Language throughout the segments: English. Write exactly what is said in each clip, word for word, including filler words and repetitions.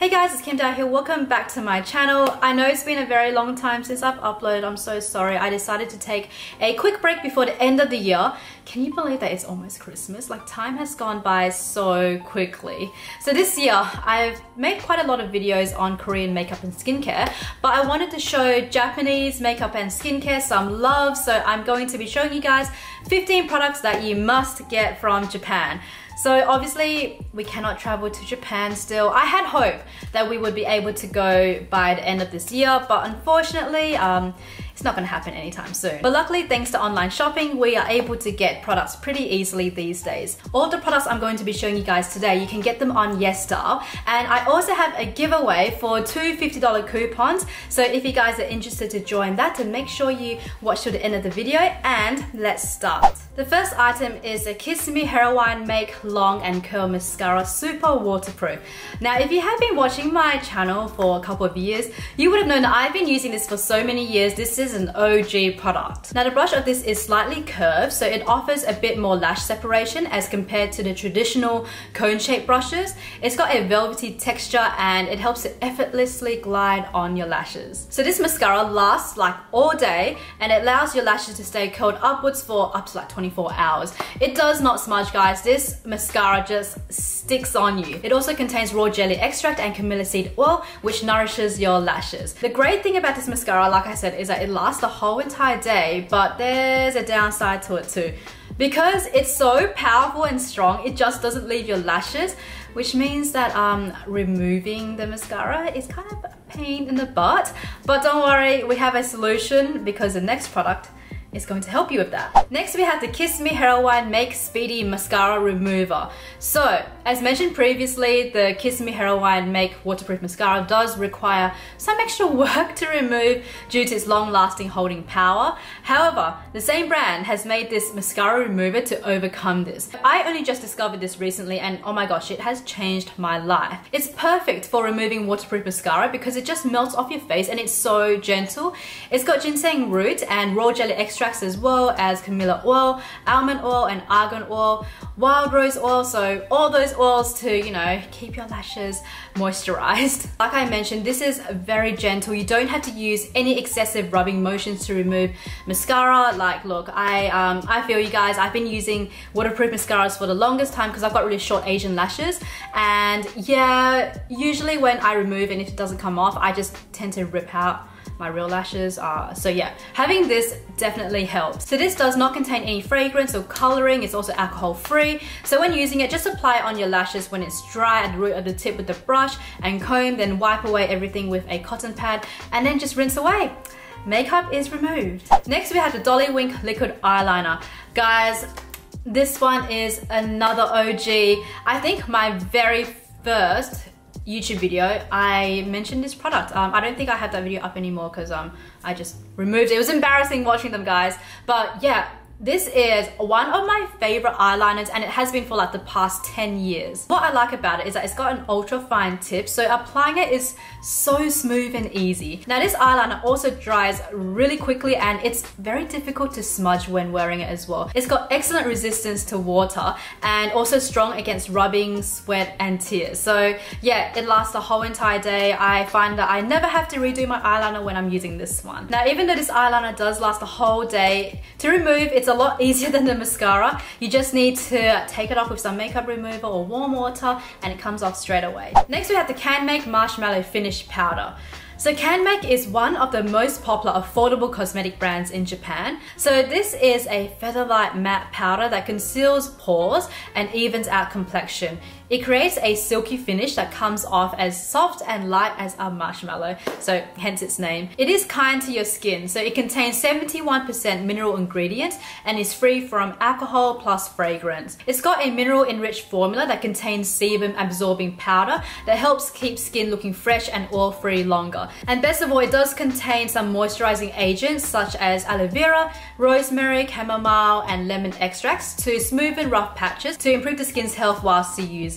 Hey guys, it's Kim Dao here. Welcome back to my channel. I know it's been a very long time since I've uploaded. I'm so sorry. I decided to take a quick break before the end of the year. Can you believe that it's almost Christmas? Like, time has gone by so quickly. So this year, I've made quite a lot of videos on Korean makeup and skincare, but I wanted to show Japanese makeup and skincare some love. So I'm going to be showing you guys fifteen products that you must get from Japan. So obviously we cannot travel to Japan still. I had hope that we would be able to go by the end of this year, but unfortunately um, it's not going to happen anytime soon. But luckily, thanks to online shopping, we are able to get products pretty easily these days. All of the products I'm going to be showing you guys today, you can get them on YesStyle. And I also have a giveaway for two fifty dollar coupons. So if you guys are interested to join that, then make sure you watch till the end of the video, and let's start. The first item is a Kiss Me Heroine Make Long and Curl Mascara Super Waterproof. Now, if you have been watching my channel for a couple of years, you would have known that I've been using this for so many years. This is an O G product. Now, the brush of this is slightly curved, so it offers a bit more lash separation as compared to the traditional cone-shaped brushes. It's got a velvety texture and it helps to effortlessly glide on your lashes. So this mascara lasts like all day and it allows your lashes to stay curled upwards for up to like twenty-four hours. It does not smudge, guys. This mascara just sticks on you. It also contains raw jelly extract and camellia seed oil, which nourishes your lashes. The great thing about this mascara, like I said, is that it lasts the whole entire day, but there's a downside to it too. Because it's so powerful and strong, it just doesn't leave your lashes, which means that um, removing the mascara is kind of a pain in the butt. But don't worry, we have a solution, because the next product is going to help you with that. Next, we have the Kiss Me Heroine Make Speedy Mascara Remover. So, as mentioned previously, the Kiss Me Heroine Make Waterproof Mascara does require some extra work to remove due to its long-lasting holding power. However, the same brand has made this mascara remover to overcome this. I only just discovered this recently and oh my gosh, it has changed my life. It's perfect for removing waterproof mascara because it just melts off your face and it's so gentle. It's got ginseng root and raw jelly extract as well as camellia oil, almond oil and argan oil, wild rose oil, so all those oils to, you know, keep your lashes moisturized. Like I mentioned, this is very gentle. You don't have to use any excessive rubbing motions to remove mascara. Like, look, I um, I feel you guys, I've been using waterproof mascaras for the longest time because I've got really short Asian lashes, and yeah, usually when I remove and if it doesn't come off, I just tend to rip out my real lashes. Uh, so yeah, having this definitely helps. So this does not contain any fragrance or coloring. It's also alcohol free. So when using it, just apply it on your lashes when it's dry at the root of the tip with the brush and comb, then wipe away everything with a cotton pad and then just rinse away. Makeup is removed. Next, we have the Dolly Wink Liquid Eyeliner. Guys, this one is another O G. I think my very first YouTube video, I mentioned this product. Um, I don't think I have that video up anymore because um, I just removed it. It was embarrassing watching them, guys. But yeah, this is one of my favorite eyeliners and it has been for like the past ten years. What I like about it is that it's got an ultra fine tip, so applying it is so smooth and easy. Now this eyeliner also dries really quickly and it's very difficult to smudge when wearing it as well. It's got excellent resistance to water and also strong against rubbing, sweat and tears. So yeah, it lasts the whole entire day. I find that I never have to redo my eyeliner when I'm using this one. Now, even though this eyeliner does last the whole day, to remove it's a lot easier than the mascara. You just need to take it off with some makeup remover or warm water and it comes off straight away. Next, we have the CanMake Marshmallow Finish Powder. So CanMake is one of the most popular affordable cosmetic brands in Japan. So this is a featherlight matte powder that conceals pores and evens out complexion. It creates a silky finish that comes off as soft and light as a marshmallow, so hence its name. It is kind to your skin, so it contains seventy-one percent mineral ingredients and is free from alcohol plus fragrance. It's got a mineral enriched formula that contains sebum absorbing powder that helps keep skin looking fresh and oil free longer. And best of all, it does contain some moisturizing agents such as aloe vera, rosemary, chamomile and lemon extracts to smoothen rough patches to improve the skin's health whilst you use it.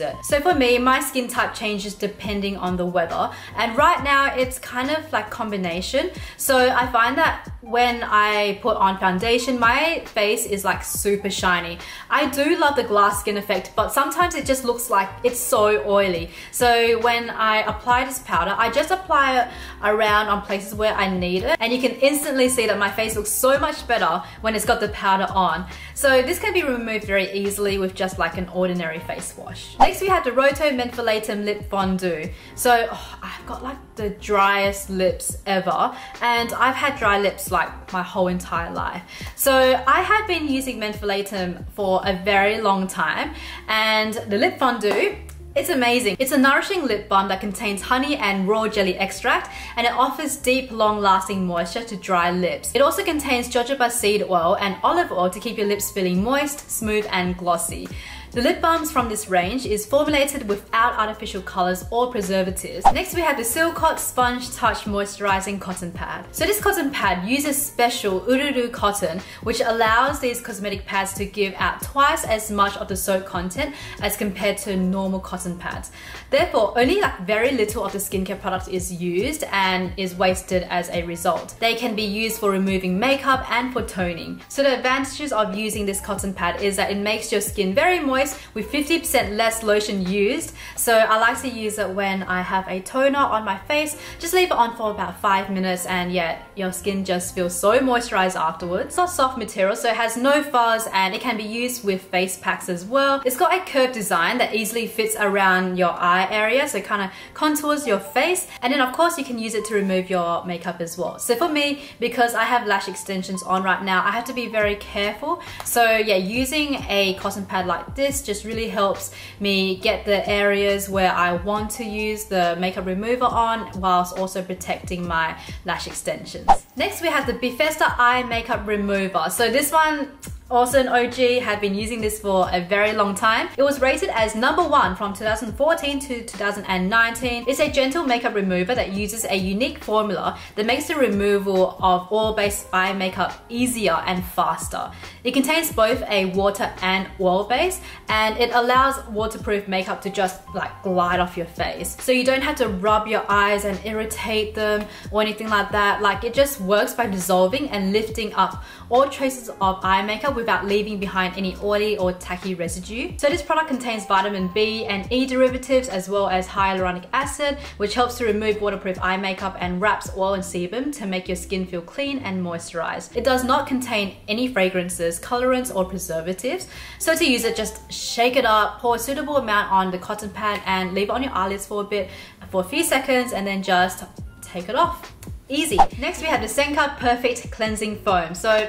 it. So for me, my skin type changes depending on the weather, and right now it's kind of like combination. So I find that when I put on foundation, my face is like super shiny. I do love the glass skin effect, but sometimes it just looks like it's so oily. So when I apply this powder, I just apply it around on places where I need it, and you can instantly see that my face looks so much better when it's got the powder on. So this can be removed very easily with just like an ordinary face wash. Next we have the Roto Mentholatum Lip Fondue. So oh, I've got like the driest lips ever, and I've had dry lips like my whole entire life. So I have been using mentholatum for a very long time, and the lip fondue, it's amazing. It's a nourishing lip balm that contains honey and raw jelly extract, and it offers deep, long-lasting moisture to dry lips. It also contains jojoba seed oil and olive oil to keep your lips feeling moist, smooth and glossy. The lip balms from this range is formulated without artificial colors or preservatives. Next we have the Silcott Sponge Touch Moisturizing Cotton Pad. So this cotton pad uses special Ururu cotton, which allows these cosmetic pads to give out twice as much of the soap content as compared to normal cotton pads. Therefore, only like very little of the skincare product is used and is wasted as a result. They can be used for removing makeup and for toning. So the advantages of using this cotton pad is that it makes your skin very moist with fifty percent less lotion used. So I like to use it when I have a toner on my face. Just leave it on for about five minutes and yeah, your skin just feels so moisturized afterwards. It's not soft material, so it has no fuzz, and it can be used with face packs as well. It's got a curved design that easily fits around your eye area, so it kind of contours your face, and then of course you can use it to remove your makeup as well. So for me, because I have lash extensions on right now, I have to be very careful. So yeah, using a cotton pad like this just really helps me get the areas where I want to use the makeup remover on, whilst also protecting my lash extensions. Next we have the Bethesda Eye Makeup Remover. So this one, also an O G, have been using this for a very long time. It was rated as number one from two thousand fourteen to two thousand nineteen. It's a gentle makeup remover that uses a unique formula that makes the removal of oil-based eye makeup easier and faster. It contains both a water and oil base, and it allows waterproof makeup to just like glide off your face. So you don't have to rub your eyes and irritate them or anything like that. Like, it just works by dissolving and lifting up all traces of eye makeup without leaving behind any oily or tacky residue. So this product contains vitamin B and E derivatives as well as hyaluronic acid, which helps to remove waterproof eye makeup and wraps oil and sebum to make your skin feel clean and moisturized. It does not contain any fragrances, colorants or preservatives. So to use it, just shake it up, pour a suitable amount on the cotton pad and leave it on your eyelids for a bit, for a few seconds, and then just take it off. Easy. Next we have the Senka Perfect Cleansing Foam. So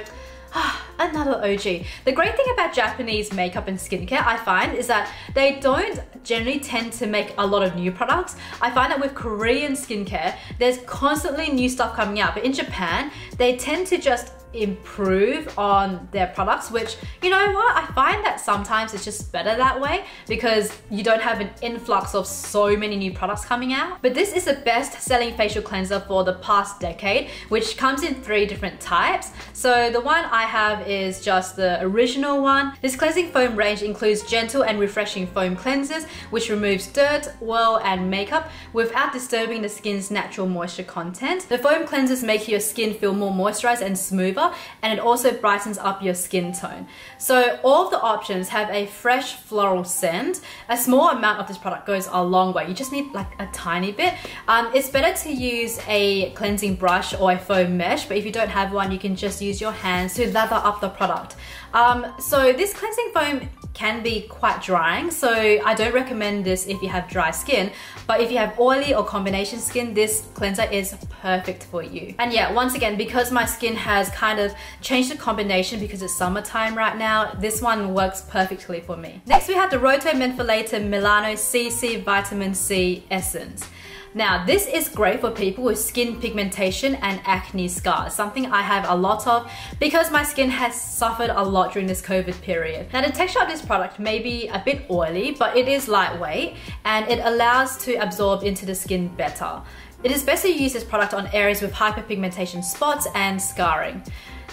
another O G. The great thing about Japanese makeup and skincare, I find, is that they don't generally tend to make a lot of new products. I find that with Korean skincare, there's constantly new stuff coming out, but in Japan, they tend to just improve on their products, which, you know what, I find that sometimes it's just better that way because you don't have an influx of so many new products coming out. But this is the best selling facial cleanser for the past decade, which comes in three different types. So the one I have is just the original one. This cleansing foam range includes gentle and refreshing foam cleansers, which removes dirt, oil and makeup without disturbing the skin's natural moisture content. The foam cleansers make your skin feel more moisturized and smoother, and it also brightens up your skin tone. So all of the options have a fresh floral scent. A small amount of this product goes a long way. You just need like a tiny bit. Um, it's better to use a cleansing brush or a foam mesh, but if you don't have one, you can just use your hands to lather up the product. Um, so this cleansing foam can be quite drying, so I don't recommend this if you have dry skin, but if you have oily or combination skin, this cleanser is perfect for you. And yeah, once again, because my skin has kind of changed the combination because it's summertime right now, this one works perfectly for me. Next we have the Roto Mentholatum Milano C C Vitamin C Essence. Now, this is great for people with skin pigmentation and acne scars, something I have a lot of because my skin has suffered a lot during this COVID period. Now, the texture of this product may be a bit oily, but it is lightweight and it allows to absorb into the skin better. It is best to use this product on areas with hyperpigmentation spots and scarring.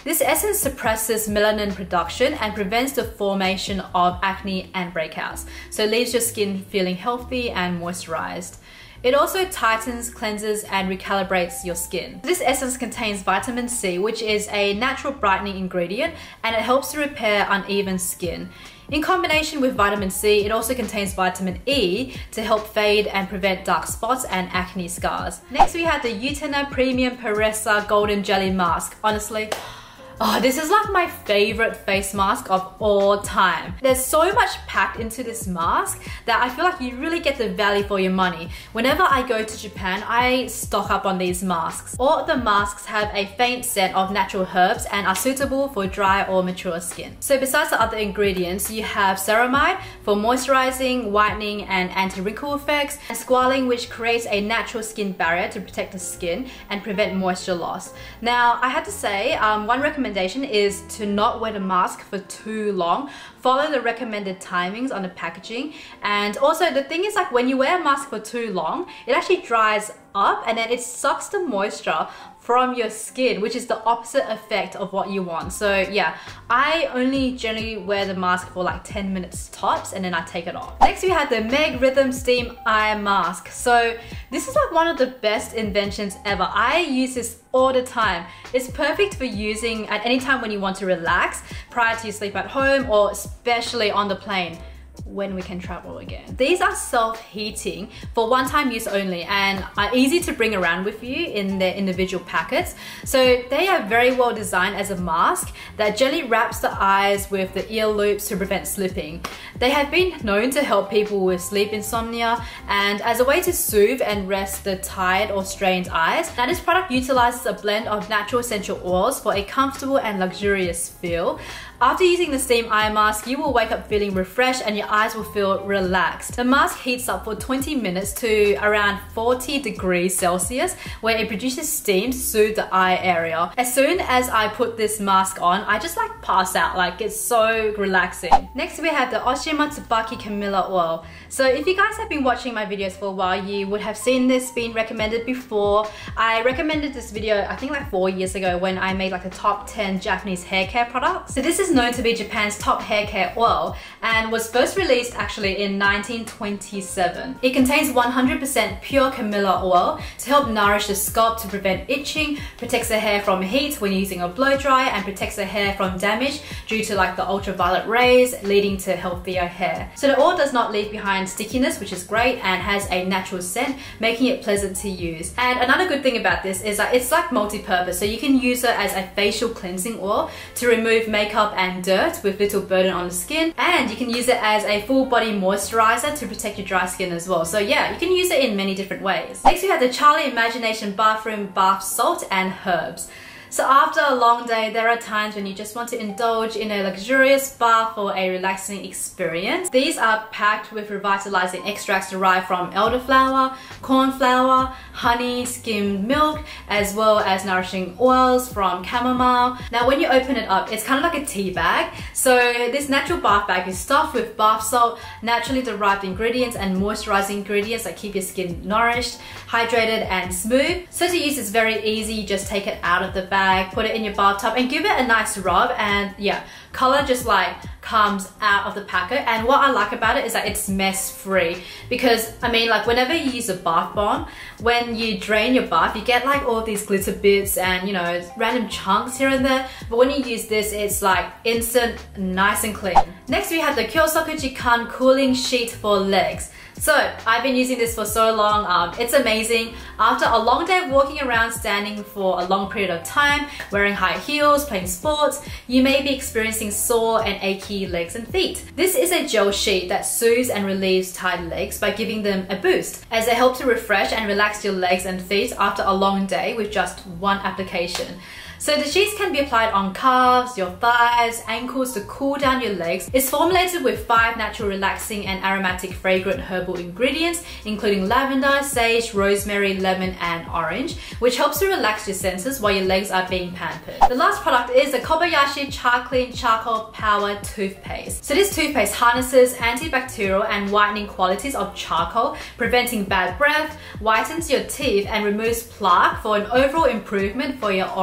This essence suppresses melanin production and prevents the formation of acne and breakouts, so it leaves your skin feeling healthy and moisturized. It also tightens, cleanses, and recalibrates your skin. This essence contains vitamin C, which is a natural brightening ingredient, and it helps to repair uneven skin. In combination with vitamin C, it also contains vitamin E to help fade and prevent dark spots and acne scars. Next, we have the Utena Premium Peressa Golden Jelly Mask. Honestly, oh, this is like my favorite face mask of all time. There's so much packed into this mask that I feel like you really get the value for your money. Whenever I go to Japan, I stock up on these masks. All of the masks have a faint scent of natural herbs and are suitable for dry or mature skin. So besides the other ingredients, you have ceramide for moisturizing, whitening, and anti-wrinkle effects, and squalene, which creates a natural skin barrier to protect the skin and prevent moisture loss. Now, I had to say, um, one recommendation recommendation is to not wear the mask for too long. Follow the recommended timings on the packaging. And also the thing is, like, when you wear a mask for too long, it actually dries up and then it sucks the moisture from your skin, which is the opposite effect of what you want. So yeah, I only generally wear the mask for like ten minutes tops and then I take it off. Next we have the Meg Rhythm Steam Eye Mask. So this is like one of the best inventions ever. I use this all the time. It's perfect for using at any time when you want to relax prior to your sleep at home, or especially on the plane when we can travel again. These are self-heating for one-time use only and are easy to bring around with you in their individual packets. So they are very well designed as a mask that gently wraps the eyes with the ear loops to prevent slipping. They have been known to help people with sleep insomnia and as a way to soothe and rest the tired or strained eyes. Now this product utilizes a blend of natural essential oils for a comfortable and luxurious feel. After using the steam eye mask, you will wake up feeling refreshed and your eyes will feel relaxed. The mask heats up for twenty minutes to around forty degrees Celsius, where it produces steam to soothe the eye area. As soon as I put this mask on, I just like pass out, like it's so relaxing. Next we have the Oshima Tsubaki Camilla Oil. So if you guys have been watching my videos for a while, you would have seen this being recommended before. I recommended this video I think like four years ago when I made like a top ten Japanese hair care products. So this is known to be Japan's top hair care oil and was first released actually in nineteen twenty-seven. It contains one hundred percent pure Camilla oil to help nourish the scalp to prevent itching, protects the hair from heat when using a blow dryer, and protects the hair from damage due to like the ultraviolet rays, leading to healthier hair. So the oil does not leave behind stickiness, which is great, and has a natural scent, making it pleasant to use. And another good thing about this is that it's like multi-purpose, so you can use it as a facial cleansing oil to remove makeup and dirt with little burden on the skin, and you can use it as a full body moisturizer to protect your dry skin as well. So yeah, you can use it in many different ways. Next we have the Charlie Imagination Bathroom Bath Salt and Herbs. So after a long day, there are times when you just want to indulge in a luxurious bath or a relaxing experience. These are packed with revitalizing extracts derived from elderflower, cornflower, honey, skimmed milk, as well as nourishing oils from chamomile. Now when you open it up, it's kind of like a tea bag. So this natural bath bag is stuffed with bath salt, naturally derived ingredients and moisturizing ingredients that keep your skin nourished, hydrated and smooth. So to use, it's very easy. You just take it out of the bag, put it in your bathtub and give it a nice rub, and yeah, color just like comes out of the packet. And what I like about it is that it's mess free, because I mean, like whenever you use a bath bomb, when you drain your bath you get like all these glitter bits and you know random chunks here and there, but when you use this it's like instant, nice and clean. Next we have the Kyosoku Jikan Cooling Sheet for Legs. So I've been using this for so long, um, it's amazing. After a long day of walking around standing for a long period of time, wearing high heels, playing sports, you may be experiencing sore and achy legs and feet. This is a gel sheet that soothes and relieves tired legs by giving them a boost, as they help to refresh and relax your legs and feet after a long day with just one application. So the sheets can be applied on calves, your thighs, ankles to cool down your legs. It's formulated with five natural relaxing and aromatic fragrant herbal ingredients, including lavender, sage, rosemary, lemon and orange, which helps to relax your senses while your legs are being pampered. The last product is the Kobayashi Charclean Charcoal Power Toothpaste. So this toothpaste harnesses antibacterial and whitening qualities of charcoal, preventing bad breath, whitens your teeth and removes plaque for an overall improvement for your oral hygiene.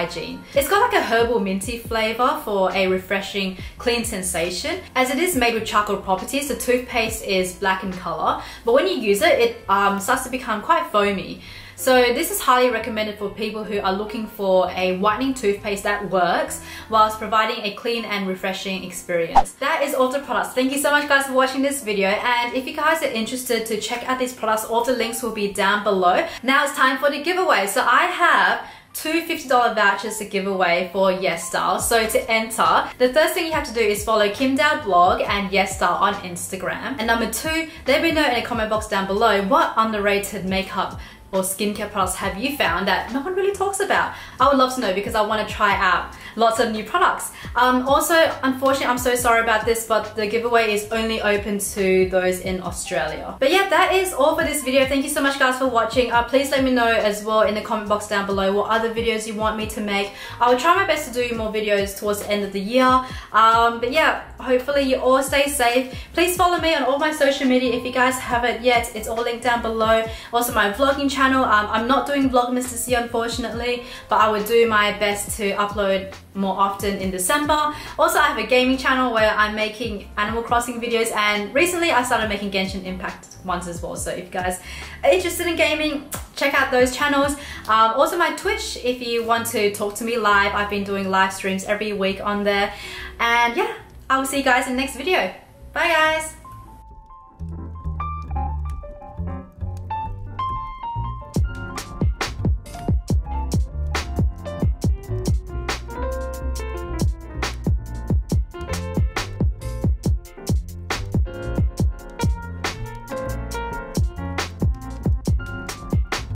hygiene. It's got like a herbal minty flavor for a refreshing, clean sensation. As it is made with charcoal properties, the toothpaste is black in color, but when you use it, it um, starts to become quite foamy. So this is highly recommended for people who are looking for a whitening toothpaste that works whilst providing a clean and refreshing experience. That is all the products. Thank you so much guys for watching this video, and if you guys are interested to check out these products, all the links will be down below. Now it's time for the giveaway. So I have two fifty dollar vouchers to give away for YesStyle. So to enter, the first thing you have to do is follow Kim Dao Blog and YesStyle on Instagram. And number two, let me know in the comment box down below what underrated makeup or skincare products have you found that no one really talks about. I would love to know because I want to try out lots of new products. Um, also, unfortunately, I'm so sorry about this, but the giveaway is only open to those in Australia. But yeah, that is all for this video. Thank you so much guys for watching. Uh, please let me know as well in the comment box down below what other videos you want me to make. I will try my best to do more videos towards the end of the year. Um, but yeah, hopefully you all stay safe. Please follow me on all my social media if you guys haven't yet. It's all linked down below. Also my vlogging channel. Um, I'm not doing Vlogmas this year unfortunately, but I will do my best to upload more often in December. Also, I have a gaming channel where I'm making Animal Crossing videos, and recently I started making Genshin Impact ones as well. So if you guys are interested in gaming, check out those channels. Um, also my Twitch, if you want to talk to me live, I've been doing live streams every week on there. And yeah, I will see you guys in the next video. Bye guys!